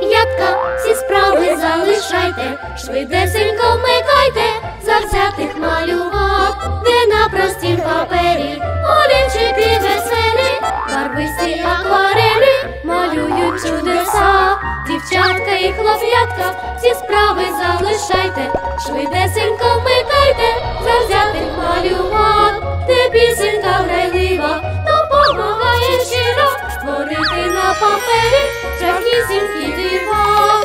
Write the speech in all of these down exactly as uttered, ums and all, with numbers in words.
хлоп'ятка, всі справи залишайте, швидесенько вмикайте, завзятих малював, де на простім папері олівчики веселі, барвисті акварелі малюють чудеса. Дівчатка і хлоп'ятка, всі справи залишайте, швидесенько вмикайте, завзятих малював, де пісенька грайлива допомагає щиро створити на папері страшнісінькі дива.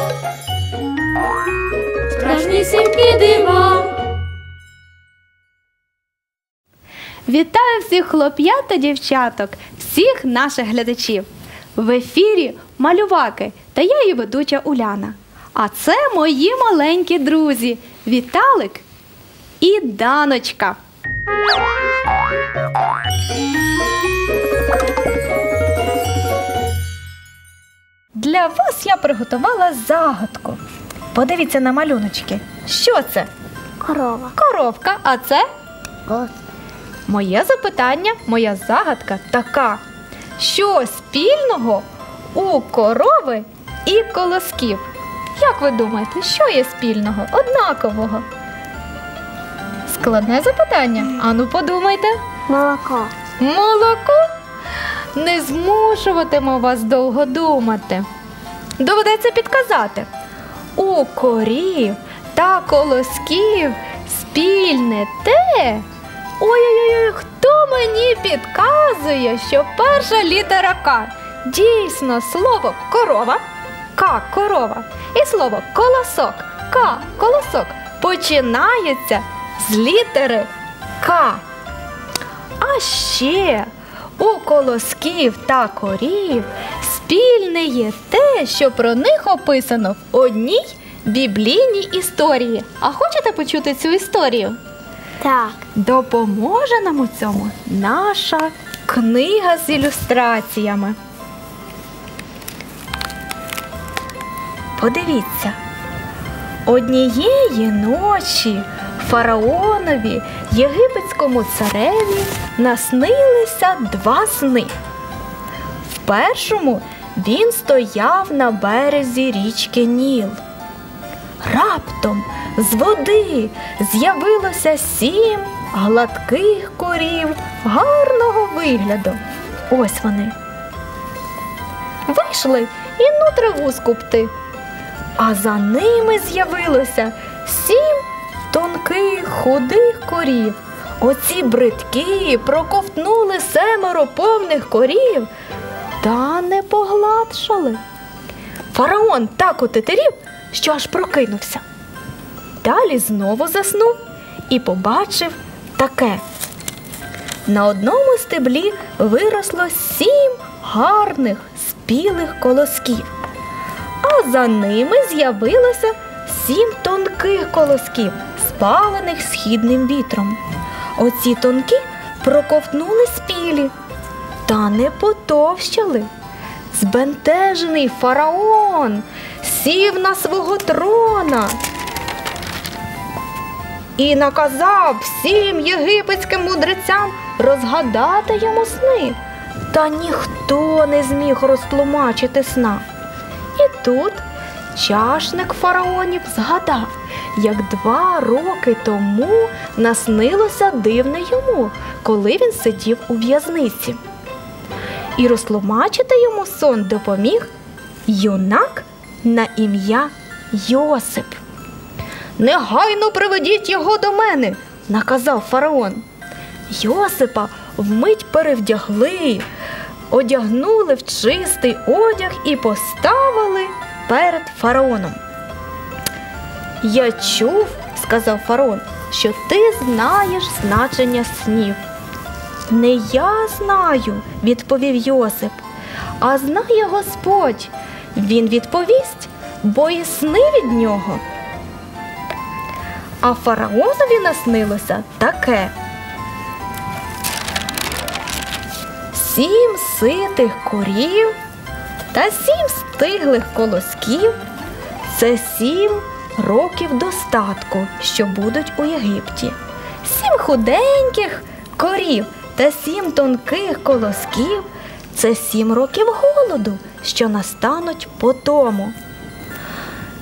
Страшнісінькі дива. Вітаю всіх хлоп'ят та дівчаток, всіх наших глядачів. В ефірі «Малюваки» та я її ведуча Уляна. А це мої маленькі друзі Віталик і Даночка. Для вас я приготувала загадку. Подивіться на малюночки. Що це? Корова. Коровка. А це? Колос. Моє запитання, моя загадка така. Що спільного у корови і колосків? Як ви думаєте, що є спільного, однакового? Складне запитання? Ану, подумайте. Молоко. Молоко? Не змушуватиму вас довго думати. Доведеться підказати. У корів та колосків спільне те. Ой-ой-ой, хто мені підказує, що перша літера К? Дійсно, слово корова, К – корова, і слово колосок, К – колосок, починається з літери К. А ще у колосків та корів спільне є те, що про них описано в одній біблійній історії. А хочете почути цю історію? Так. Допоможе нам у цьому наша книга з ілюстраціями. Подивіться. Однієї ночі фараонові, єгипетському цареві, наснилися два сни. В першому він стояв на березі річки Ніл. Раптом з води з'явилося сім гладких корів гарного вигляду. Ось вони. Вийшли і ну траву скупти. А за ними з'явилося сім тонких худих корів. Оці бридкі проковтнули семеро повних корів та не погладшали. Фараон так отетерів, що аж прокинувся. Далі знову заснув і побачив таке. На одному стеблі виросло сім гарних спілих колосків, а за ними з'явилося сім тонких колосків, спалених східним вітром. Оці тонкі проковтнули спілі та не потовщали. Збентежений фараон сів на свого трона і наказав всім єгипетським мудрецям розгадати йому сни. Та ніхто не зміг розтлумачити сна. І тут чашник фараонів згадав, як два роки тому наснилося дивне йому, коли він сидів у в'язниці. І розтлумачити йому сон допоміг юнак на ім'я Йосип. «Негайно приведіть його до мене», – наказав фараон. Йосипа вмить перевдягли, одягнули в чистий одяг і поставили перед фараоном. «Я чув, – сказав фараон, – що ти знаєш значення снів». «Не я знаю, – відповів Йосип, – а знає Господь. Він відповість, бо і сни від нього». А фараонові наснилося таке. Сім ситих корів та сім стиглих колосків – це сім років достатку, що будуть у Єгипті. Сім худеньких корів та сім тонких колосків – це сім років голоду, що настануть по тому.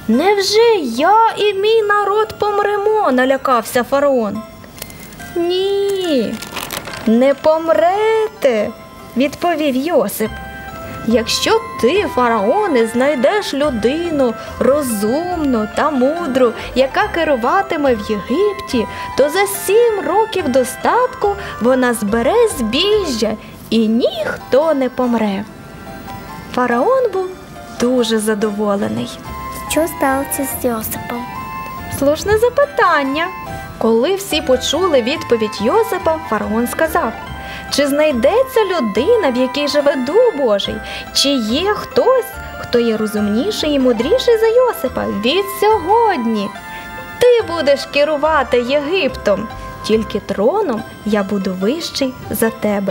невже я і мій народ помремо? Налякався фараон. Ні, не помрете, відповів Йосип. Якщо ти, фараоне, знайдеш людину розумну та мудру, яка керуватиме в Єгипті, то за сім років достатку вона збере збіжжя і ніхто не помре. Фараон був дуже задоволений. Що сталося з Йосипом? Слушне запитання. Коли всі почули відповідь Йосипа, фараон сказав: чи знайдеться людина, в якій живе Дух Божий? Чи є хтось, хто є розумніший і мудріший за Йосипа? Від сьогодні ти будеш керувати Єгиптом, тільки троном я буду вищий за тебе.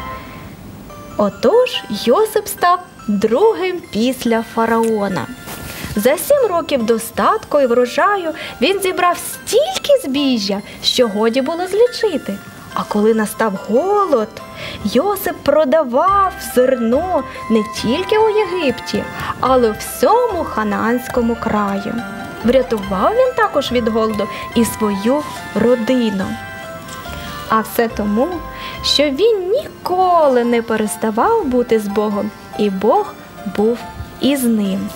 Отож, Йосип став другим після фараона. За сім років достатку і врожаю він зібрав стільки збіжжя, що годі було злічити. А коли настав голод, Йосип продавав зерно не тільки у Єгипті, але у всьому Ханаанському краю. Врятував він також від голоду і свою родину. А все тому, що він ніколи не переставав бути з Богом, і Бог був із ним.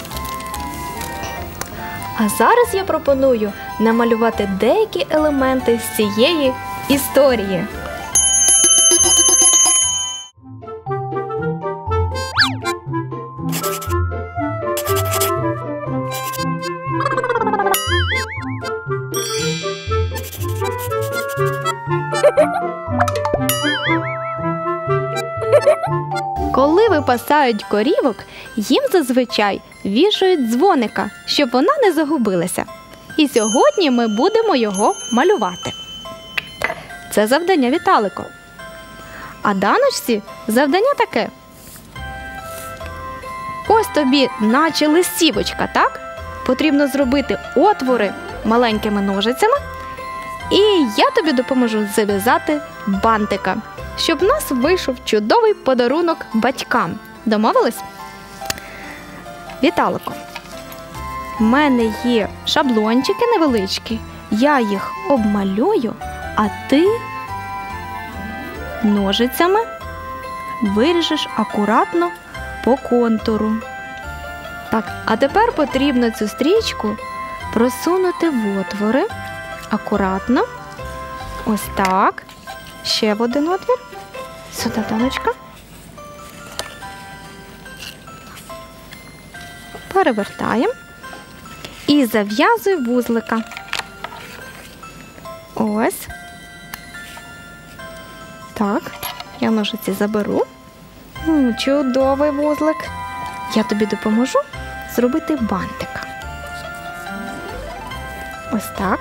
А зараз я пропоную намалювати деякі елементи з цієї історії. Коли випасають корівок, їм зазвичай вішають дзвоника, щоб вона не загубилася. І сьогодні ми будемо його малювати. Це завдання Віталику. А Даночці завдання таке. Ось тобі наче листівочка, так? Потрібно зробити отвори маленькими ножицями. І я тобі допоможу зав'язати бантика, щоб в нас вийшов чудовий подарунок батькам. Домовились? Віталику, в мене є шаблончики невеличкі. Я їх обмалюю, а ти ножицями виріжеш акуратно по контуру. Так, а тепер потрібно цю стрічку просунути в отвори. Акуратно. Ось так. Ще в один отвір. Сюди, Даночка. Перевертаємо. І зав'язуй вузлика. Ось. Так. Я ножиці заберу. М, чудовий вузлик. Я тобі допоможу зробити бантика. Ось так.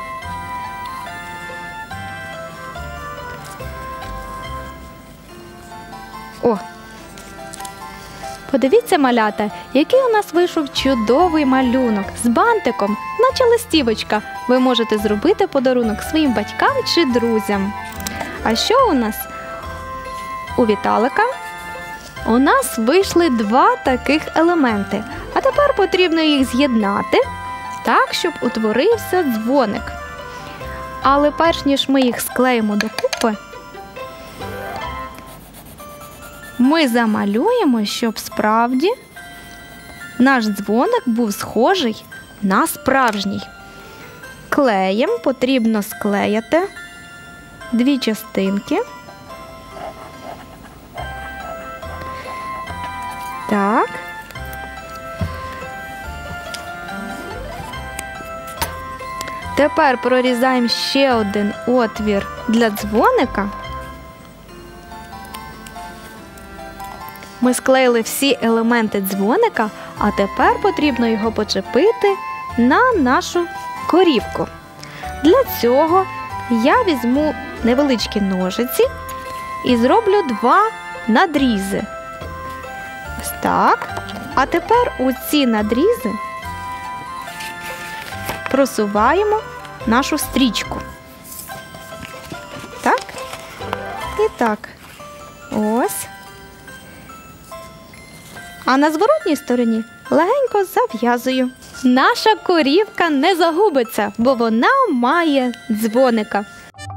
О! Подивіться, малята, який у нас вийшов чудовий малюнок з бантиком, наче листівочка. Ви можете зробити подарунок своїм батькам чи друзям. А що у нас у Віталика? У нас вийшли два таких елементи. А тепер потрібно їх з'єднати так, щоб утворився дзвоник. Але перш ніж ми їх склеїмо докупи, ми замалюємо, щоб справді наш дзвоник був схожий на справжній. Клеєм потрібно склеїти дві частинки. Так. Тепер прорізаємо ще один отвір для дзвоника. Ми склеїли всі елементи дзвоника, а тепер потрібно його почепити на нашу корівку. Для цього я візьму невеличкі ножиці і зроблю два надрізи. Ось так. А тепер у ці надрізи просуваємо нашу стрічку. Так. І так. Ось. А на зворотній стороні легенько зав'язую. наша корівка не загубиться, бо вона має дзвоника.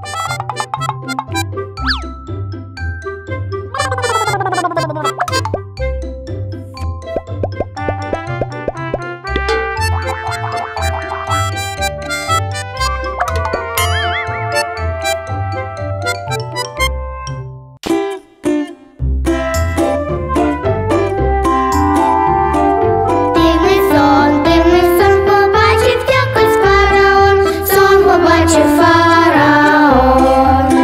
Дивний сон, дивний сон, побачив якось фараон, сон побачив фараон.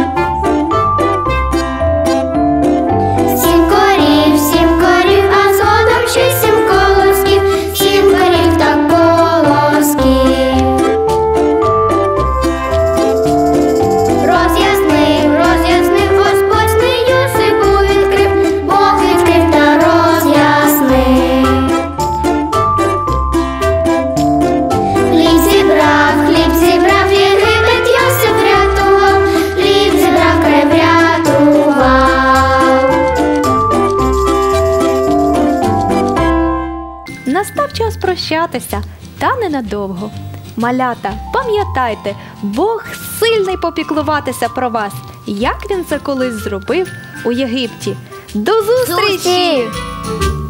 Сім корів, сім корів, а згодом ще сім колосків, сім корів та колосків. Роз'яснив, роз'яснив, Господь сни Йосипу відкрив, Бог відкрив та роз'яснив. Хліб зібрав, хліб зібрав, Єгипет Йосип врятував, хліб зібрав, край врятував. Настав час прощатися, та ненадовго. Малята, пам'ятайте, Бог сильний попіклуватися про вас, як він це колись зробив у Єгипті. До зустрічі! Зустріч!